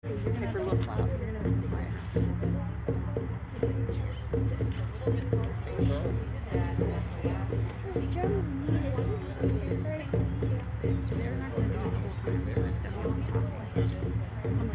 Okay, for a little while. You're gonna be quiet. They're not gonna do it the whole time. That's what I'm talking. I'm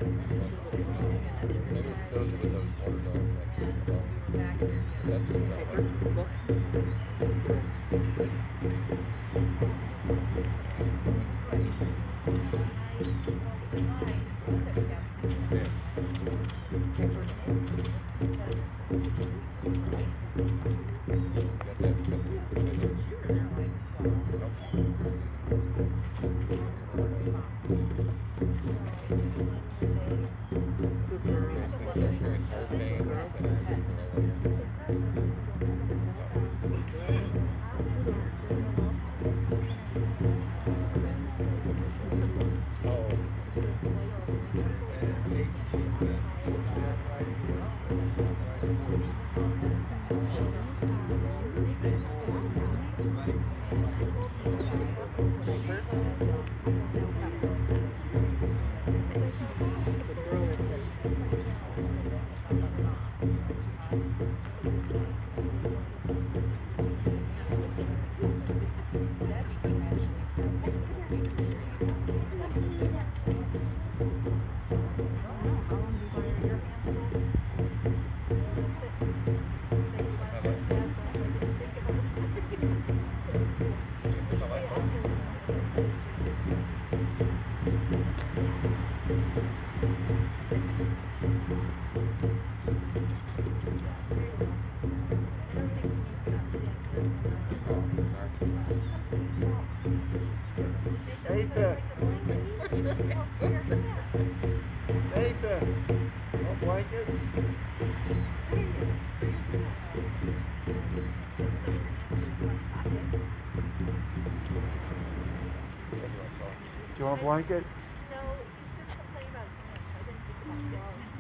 Do you want a blanket? No, he's just complaining about his hands. I didn't think about dogs.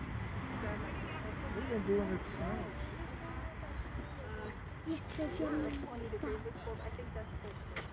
What are you doing in the snow? Yes, they're doing Like 20 degrees. It's cold. I think that's cold.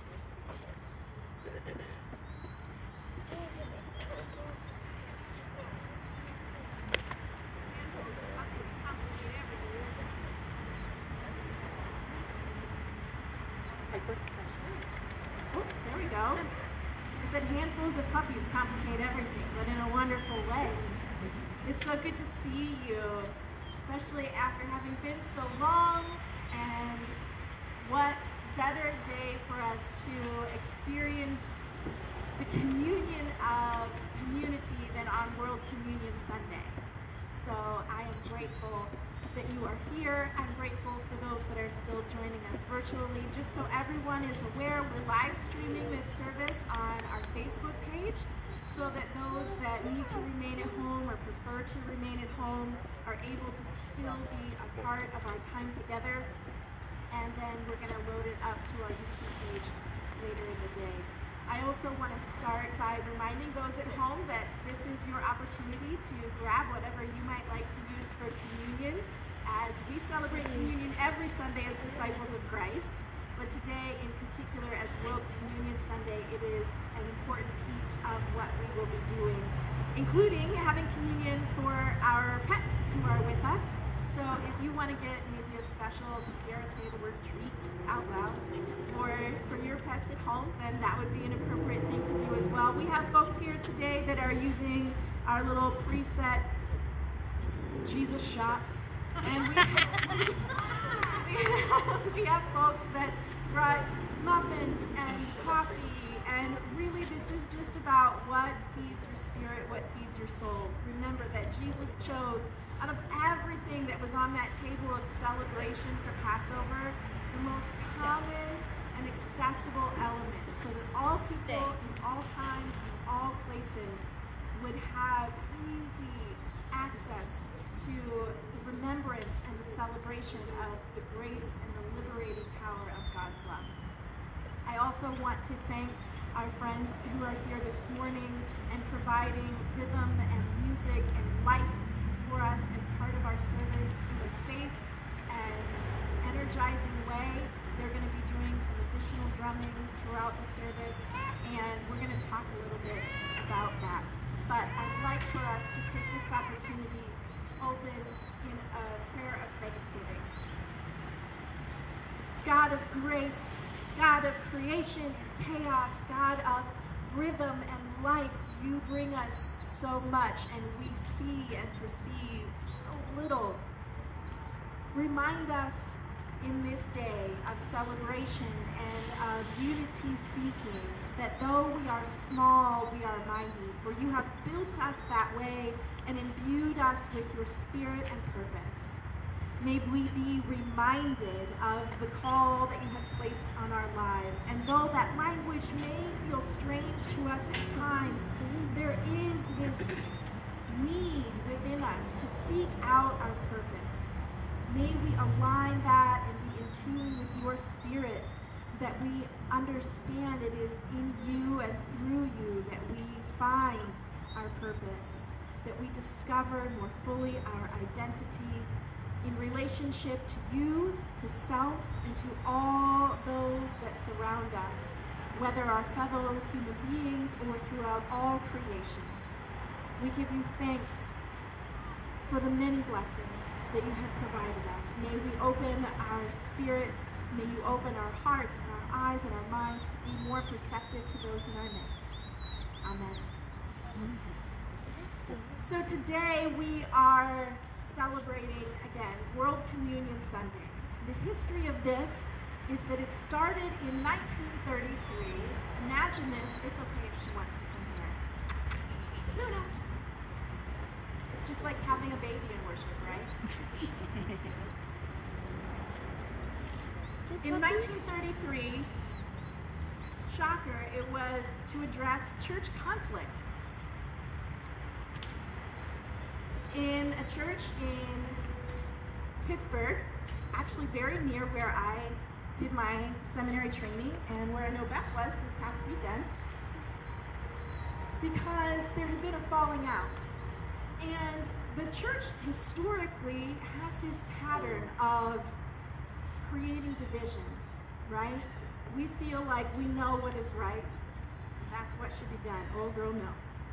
Oh, there we go. It said handfuls of puppies complicate everything, but in a wonderful way. It's so good to see you, especially after having been so long, and what better day for us to experience the communion of community than on World Communion Sunday. So I am grateful that you are here. I'm grateful for those that are still joining us virtually. Just so everyone is aware, we're live streaming this service on our Facebook page so that those that need to remain at home or prefer to remain at home are able to still be a part of our time together. And then we're going to load it up to our YouTube page later in the day. I also want to start by reminding those at home that this is your opportunity to grab whatever you might like to use for communion, as we celebrate communion every Sunday as disciples of Christ. But today in particular, as World Communion Sunday, it is an important piece of what we will be doing, including having communion for our pets who are with us. So if you want to get maybe a special, dare I say the word treat out loud, for your pets at home, then that would be an appropriate thing to do as well. We have folks here today that are using our little preset Jesus shots. And we have folks that brought muffins and coffee, and really this is just about what feeds your spirit, what feeds your soul. Remember that Jesus chose, out of everything that was on that table of celebration for Passover, the most common and accessible element, so that all people in all times, in all places, would have easy access to the remembrance and the celebration of the grace and the liberating power of God's love. I also want to thank our friends who are here this morning and providing rhythm and music and life for us as part of our service in a safe and energizing way. They're going to be doing some additional drumming throughout the service, and we're going to talk a little bit about that. But I'd like like for us to take this opportunity to open in a prayer of thanksgiving. God of grace, God of creation and chaos, God of rhythm and life, you bring us so much and we see and perceive so little. Remind us in this day of celebration and of unity seeking that though we are small, we are mighty, for you have built us that way and imbued us with your spirit and purpose. May we be reminded of the call that you have placed on our lives. And though that language may feel strange to us at times, there is this need within us to seek out our purpose. May we align that and be in tune with your spirit, that we understand it is in you and through you that we find our purpose, that we discover more fully our identity in relationship to you, to self, and to all those that surround us, whether our fellow human beings or throughout all creation. We give you thanks for the many blessings that you have provided us. May we open our spirits, may you open our hearts and our eyes and our minds to be more perceptive to those in our midst. Amen. So today we are celebrating, again, World Communion Sunday. The history of this is that it started in 1933. Imagine this. It's okay if she wants to come here. No. It's just like having a baby in worship, right? In 1933, shocker, it was to address church conflict. In a church in Pittsburgh, actually very near where I did my seminary training and where I know Beth was this past weekend, because there had been a falling out. And the church historically has this pattern of creating divisions, right? We feel like we know what is right. That's what should be done. Old girl, no.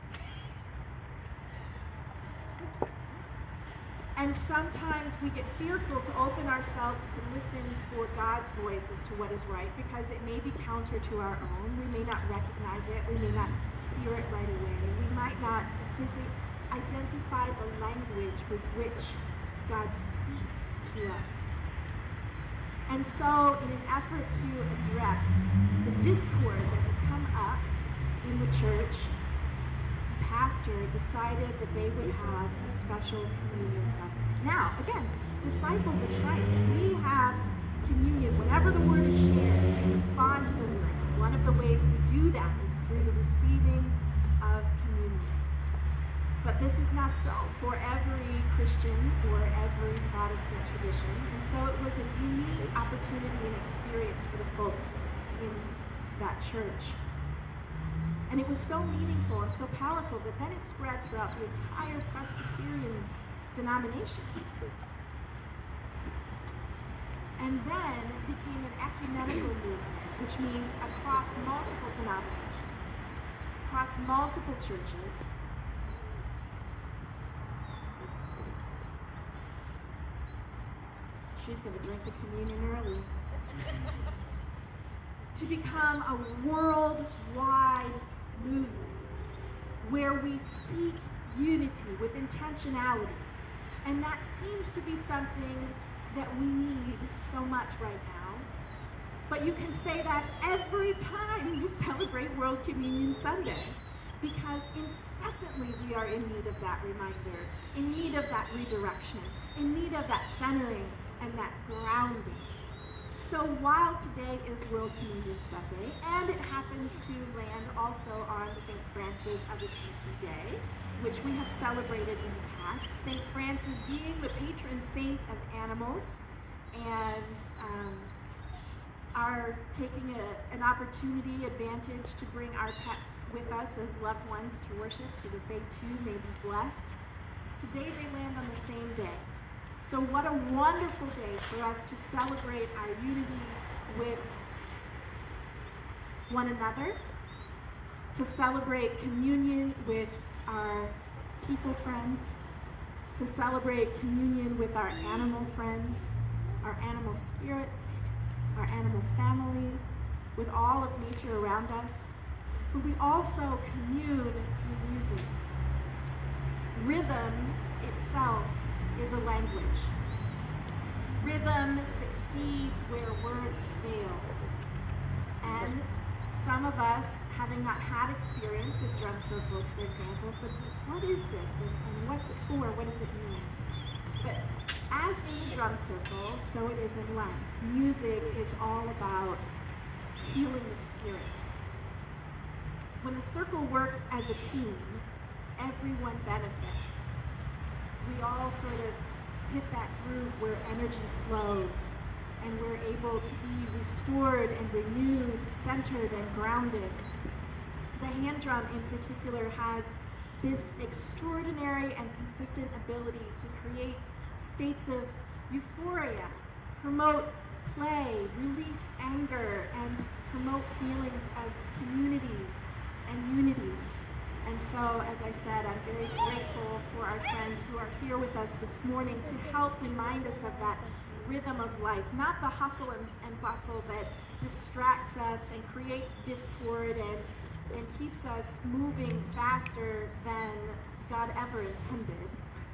And sometimes we get fearful to open ourselves to listen for God's voice as to what is right, because it may be counter to our own. We may not recognize it. We may not hear it right away. We might not simply identify the language with which God speaks to us. And so, in an effort to address the discord that had come up in the church, pastor decided that they would have a special communion Sunday. Now, again, disciples of Christ, we have communion whenever the word is shared. We respond to the word. One of the ways we do that is through the receiving of communion. But this is not so for every Christian or every Protestant tradition. And so it was a unique opportunity and experience for the folks in that church. And it was so meaningful and so powerful that then it spread throughout the entire Presbyterian denomination. And then it became an ecumenical movement, which means across multiple denominations, across multiple churches. She's going to drink the communion early. To become a worldwide movement where we seek unity with intentionality. And that seems to be something that we need so much right now. But you can say that every time you celebrate World Communion Sunday, because incessantly we are in need of that reminder, in need of that redirection, in need of that centering and that grounding. So while today is World Communion Sunday, and it happens to land also on St. Francis of Assisi Day, which we have celebrated in the past, St. Francis being the patron saint of animals, and are taking an opportunity, advantage to bring our pets with us as loved ones to worship so that they too may be blessed. Today they land on the same day. So what a wonderful day for us to celebrate our unity with one another, to celebrate communion with our people friends, to celebrate communion with our animal friends, our animal spirits, our animal family, with all of nature around us, but we also commune through music. Rhythm itself is a language. Rhythm succeeds where words fail. And some of us, having not had experience with drum circles, for example, said, what is this and what's it for? What does it mean? But as in the drum circle, so it is in life. Music is all about healing the spirit. When the circle works as a team, everyone benefits. We all sort of hit that groove where energy flows, and we're able to be restored and renewed, centered and grounded. The hand drum in particular has this extraordinary and consistent ability to create states of euphoria, promote play, release anger, and promote feelings of community and unity. And so, as I said, I'm very grateful for our friends who are here with us this morning to help remind us of that rhythm of life, not the hustle and bustle that distracts us and creates discord and keeps us moving faster than God ever intended.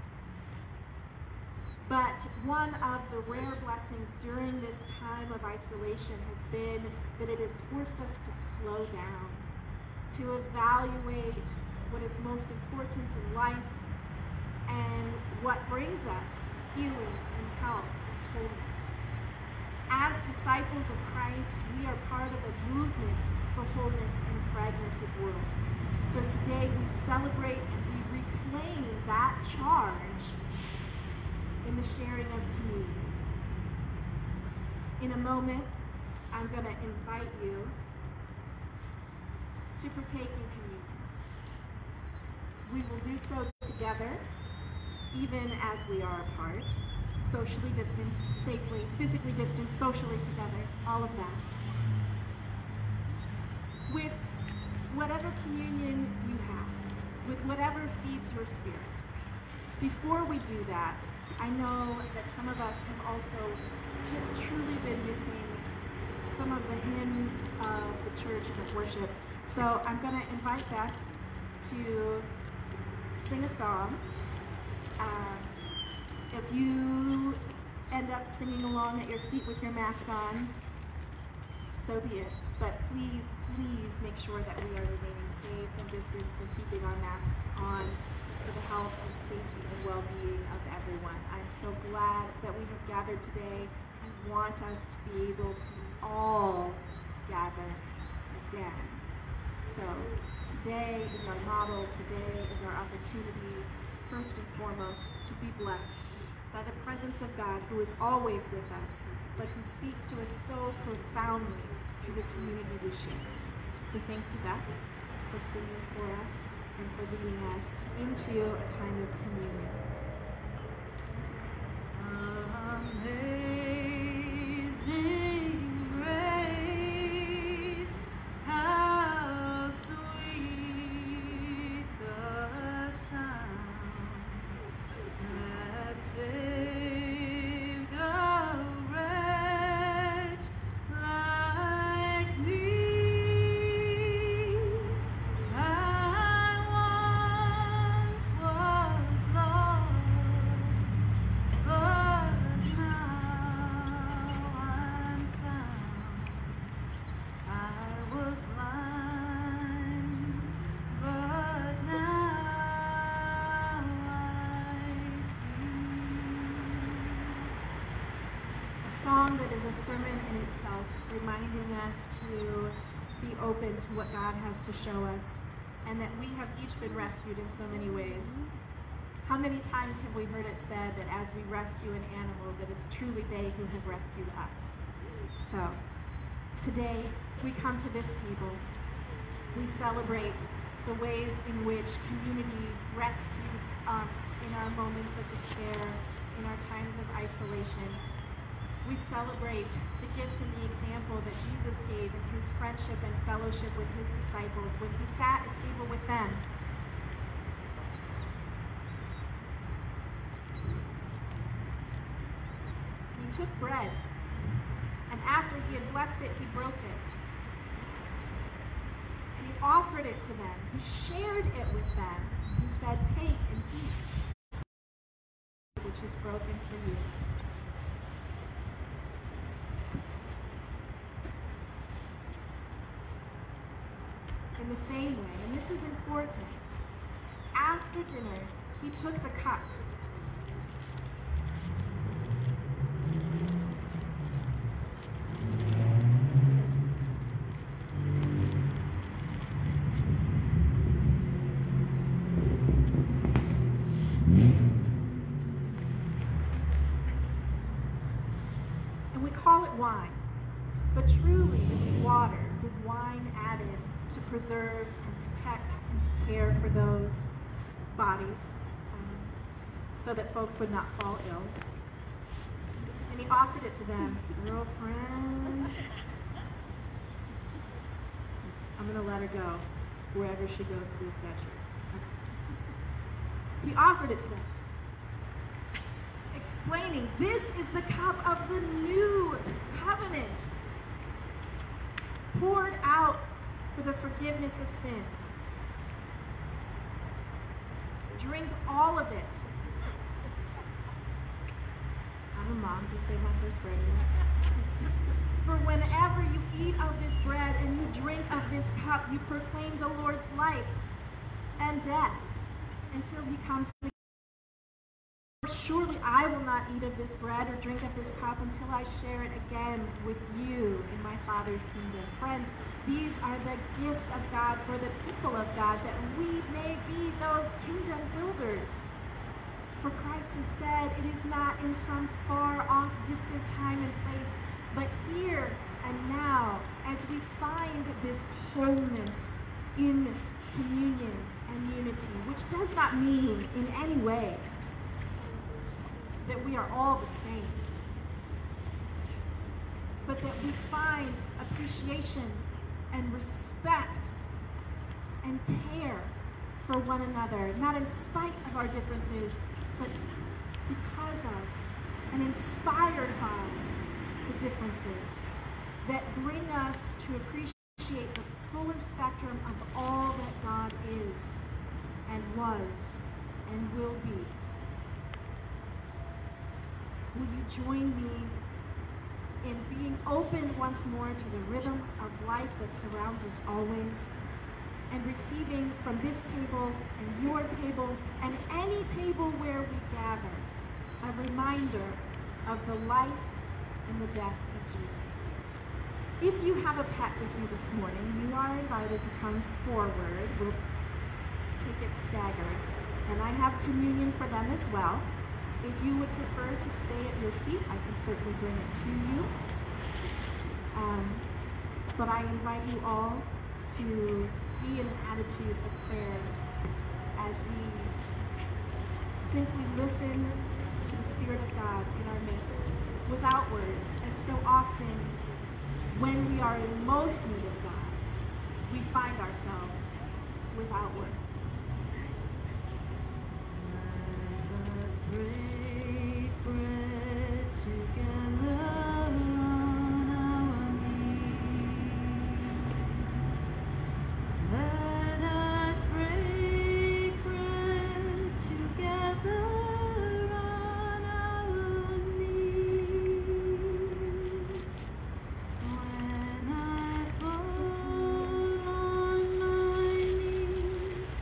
But one of the rare blessings during this time of isolation has been that it has forced us to slow down, to evaluate what is most important in life and what brings us healing and health and wholeness. As disciples of Christ, we are part of a movement for wholeness in a fragmented world. So today we celebrate and we reclaim that charge in the sharing of communion. In a moment, I'm going to invite you to partake in communion. We will do so together, even as we are apart, socially distanced, safely, physically distanced, socially together, all of that. With whatever communion you have, with whatever feeds your spirit. Before we do that, I know that some of us have also just truly been missing some of the hymns of the church and of worship. So I'm going to invite Beth to sing a song. If you end up singing along at your seat with your mask on, so be it. But please, please make sure that we are remaining safe and distanced and keeping our masks on for the health and safety and well-being of everyone. I'm so glad that we have gathered today. I want us to be able to all gather again. So today is our model, today is our opportunity, first and foremost, to be blessed by the presence of God who is always with us, but who speaks to us so profoundly through the community we share. So thank you, Beth, for singing for us and for leading us into a time of communion. Amazing grace, how sweet the sound that saved a wretch like me. I once was lost, but now I'm found. I was blind, but now I see. A song that is a sermon in itself, reminding us to be open to what God has to show us, and that we have each been rescued in so many ways. How many times have we heard it said that as we rescue an animal, that it's truly they who have rescued us? So, today we come to this table. We celebrate the ways in which community rescues us in our moments of despair, in our times of isolation. We celebrate the gift and the example that Jesus gave in his friendship and fellowship with his disciples when he sat at table with them. took bread, and after he had blessed it, he broke it. And he offered it to them. He shared it with them. He said, "Take and eat, which is broken for you." In the same way, and this is important, after dinner, he took the cup. And we call it wine, but truly it's water with wine added to preserve and protect and to care for those bodies, so that folks would not fall ill. And he offered it to them. Girlfriend, I'm going to let her go. Wherever she goes, please fetch her. Okay. He offered it to them, explaining, this is the cup of the new covenant, poured out for the forgiveness of sins. Drink all of it. I'm a mom, to say my first grade. For whenever you eat of this bread and you drink of this cup, you proclaim the Lord's life and death until he comes again. Surely I will not eat of this bread or drink of this cup until I share it again with you in my Father's kingdom. Friends, these are the gifts of God for the people of God, that we may be those kingdom builders. For Christ has said, it is not in some far off distant time and place, but here and now, as we find this wholeness in communion and unity, which does not mean in any way that we are all the same, but that we find appreciation and respect and care for one another, not in spite of our differences, but because of and inspired by the differences that bring us to appreciate the fuller spectrum of all that God is and was and will be. Will you join me in being open once more to the rhythm of life that surrounds us always, and receiving from this table and your table and any table where we gather a reminder of the life and the death of Jesus? If you have a pet with you this morning, you are invited to come forward. We'll take it staggered. And I have communion for them as well. If you would prefer to stay at your seat, I can certainly bring it to you. But I invite you all to be in an attitude of prayer as we simply listen to the Spirit of God in our midst without words, as so often when we are in most need of God, we find ourselves without words. Let us break bread together on our knees. Let us break bread together on our knees. When I fall on my knees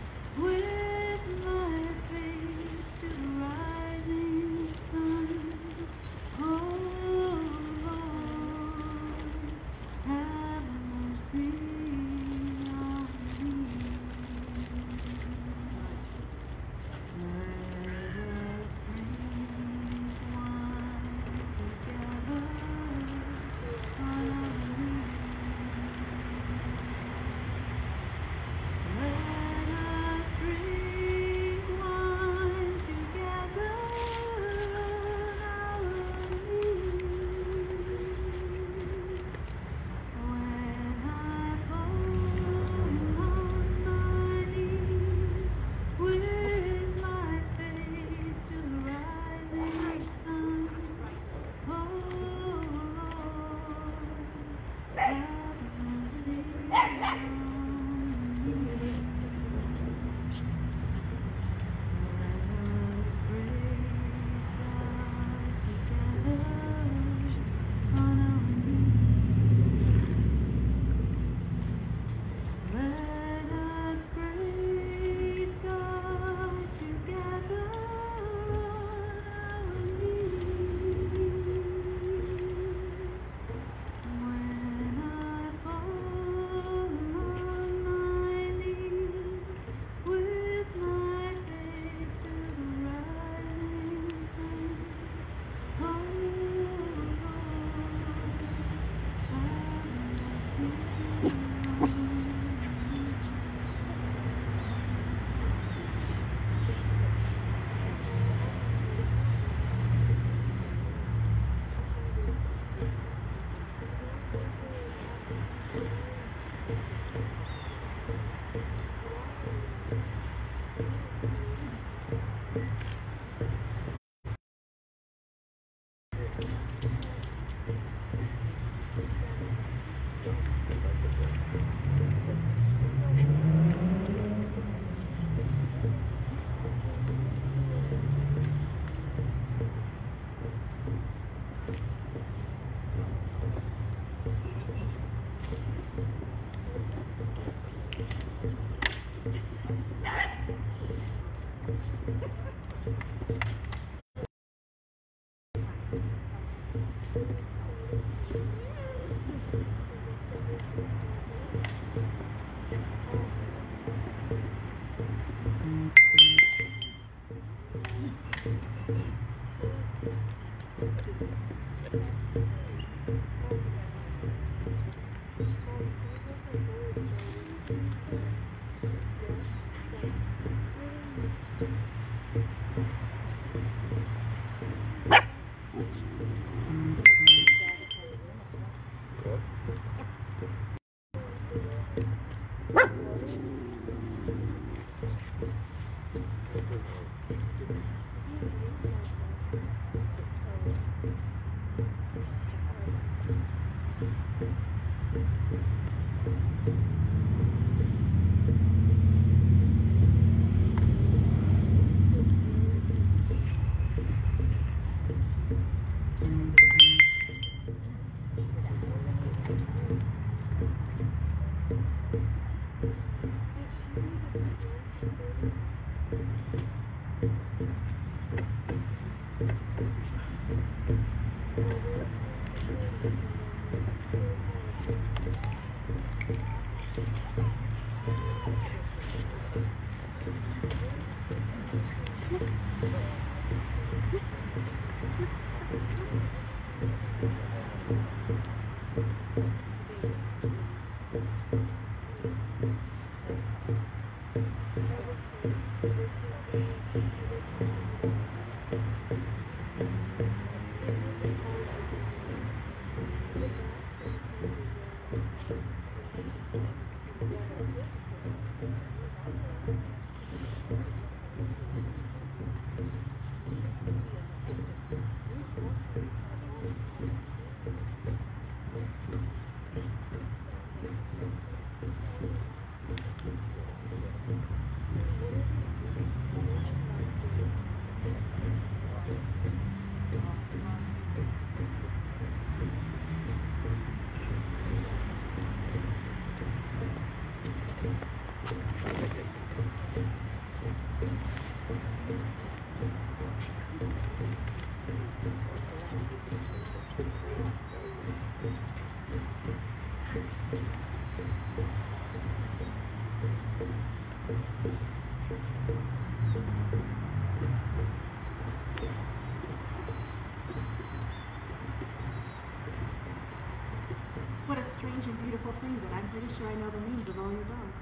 What a strange and beautiful thing that I'm pretty sure I know the names of all your dogs.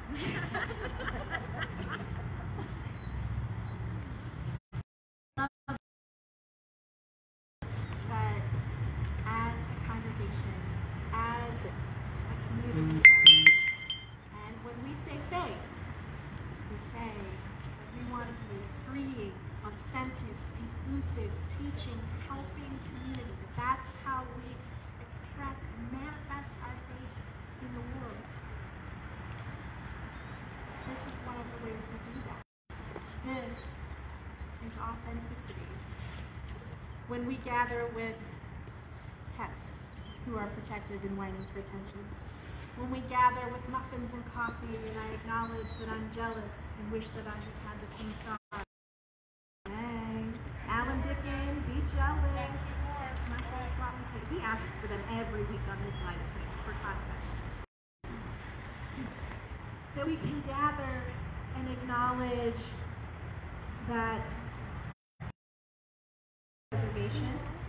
That as a congregation, as a community, and when we say faith, we say that we want to be a freeing, authentic, inclusive, teaching, helping community. That's how we express and manifest our faith in the world. This is one of the ways we do that. This is authenticity. When we gather with pets who are protected and whining for attention. When we gather with muffins and coffee and I acknowledge that I'm jealous and wish that I had had the same thought. Hey, Alan Dickin, be jealous. My friend brought me cake. He asks for them every week on his live stream for context. That we can gather and acknowledge that preservation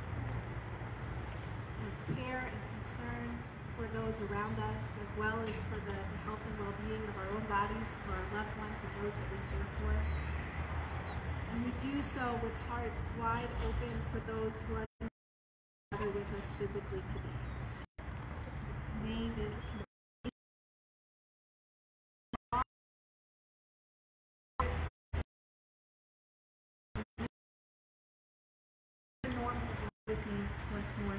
and care and concern for those around us, as well as for the health and well-being of our own bodies, for our loved ones and those that we care for. And we do so with hearts wide open for those who are together with us physically today. May this with me once more.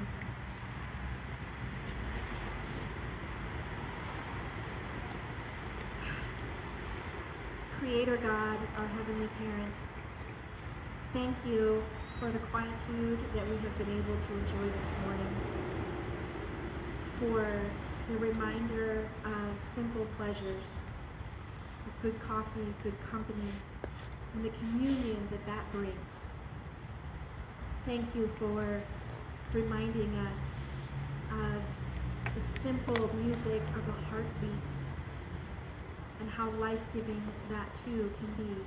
Creator God, our Heavenly Parent, thank you for the quietude that we have been able to enjoy this morning, for the reminder of simple pleasures, of good coffee, good company, and the communion that that brings. Thank you for reminding us of the simple music of a heartbeat and how life-giving that too can be.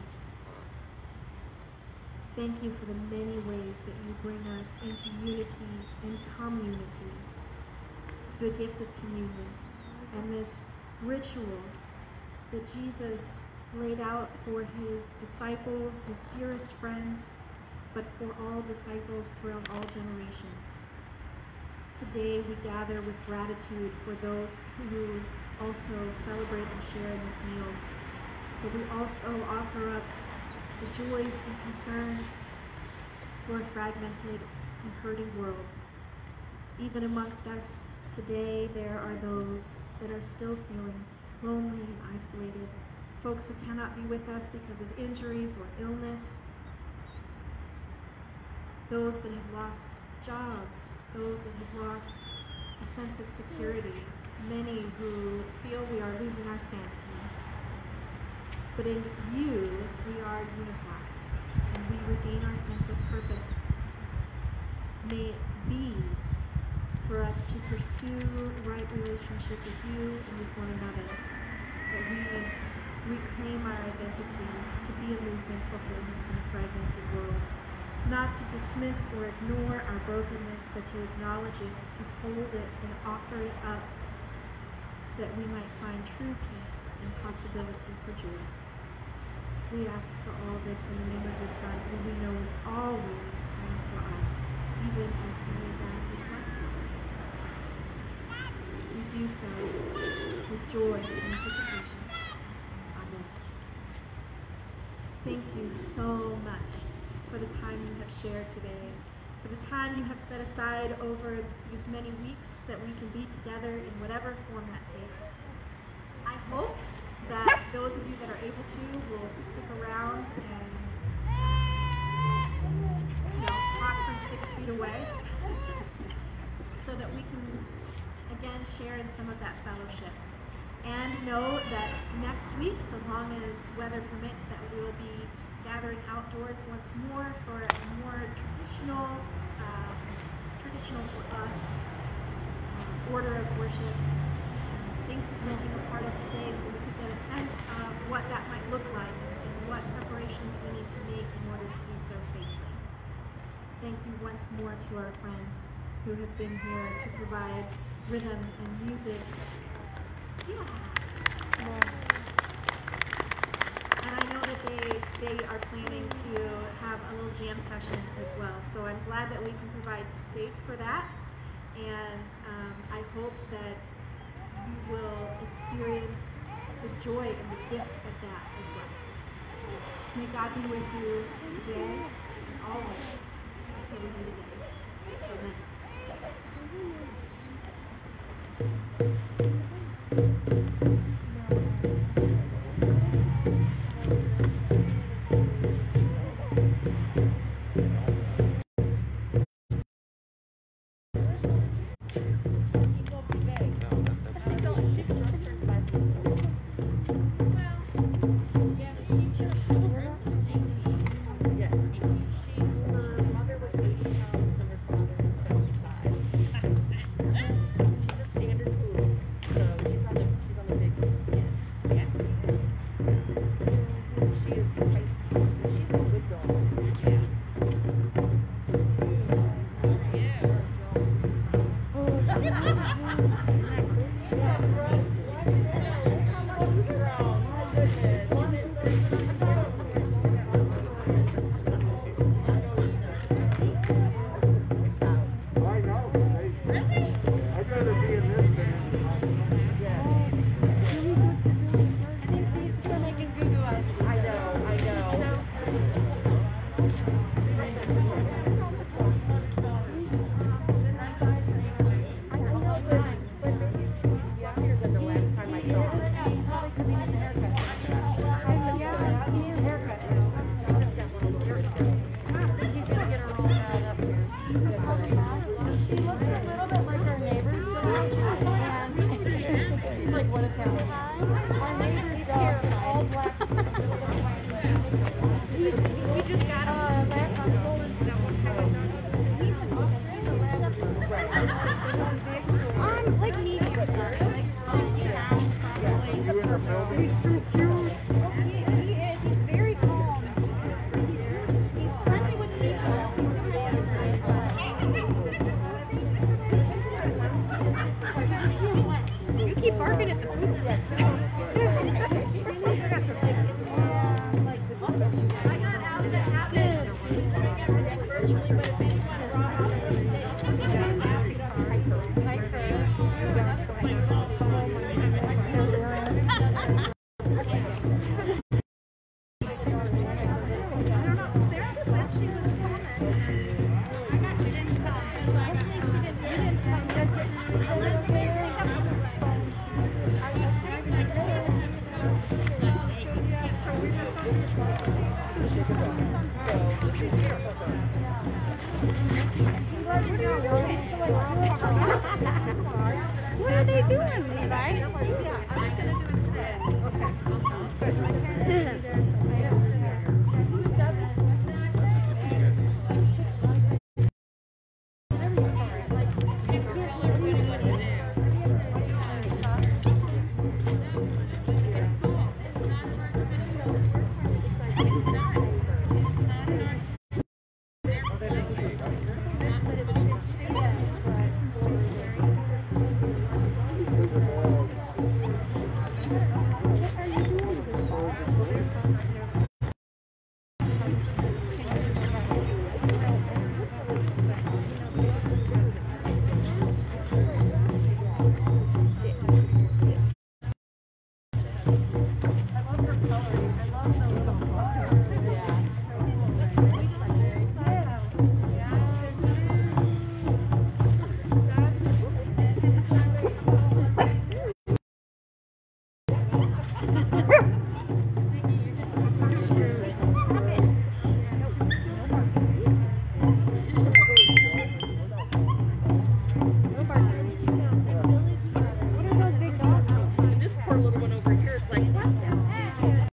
Thank you for the many ways that you bring us into unity and community, the gift of communion, and this ritual that Jesus laid out for his disciples, his dearest friends, but for all disciples throughout all generations. Today we gather with gratitude for those who also celebrate and share in this meal, but we also offer up the joys and concerns for a fragmented and hurting world. Even amongst us today, there are those that are still feeling lonely and isolated, folks who cannot be with us because of injuries or illness, those that have lost jobs, those that have lost a sense of security, many who feel we are losing our sanity. But in you, we are unified, and we regain our sense of purpose. May it be for us to pursue right relationship with you and with one another, that we reclaim our identity to be a movement for wholeness in a fragmented world, not to dismiss or ignore our brokenness, but to acknowledge it, to hold it and offer it up, that we might find true peace and possibility for joy. We ask for all this in the name of your Son, who we know is always praying for us, even as he laid down his life for us. We do so with joy and anticipation. Amen. Thank you so much for the time you have shared today, for the time you have set aside over these many weeks that we can be together in whatever form that takes. I hope that those of you that are able to will stick around and talk from 6 feet away so that we can again share in some of that fellowship. And know that next week, so long as weather permits, that we will be gathering outdoors once more for a more traditional for us order of worship. Thank you for being a part of today, so we can get a sense of what that might look like and what preparations we need to make in order to do so safely. Thank you once more to our friends who have been here to provide rhythm and music. And I know that they are planning to have a little jam session as well. So I'm glad that we can provide space for that. And I hope that you will experience the joy and the gift of that as well. May God be with you today and always until we meet again. Amen. virtually, but if anyone brought out their like her. What are they doing, Levi?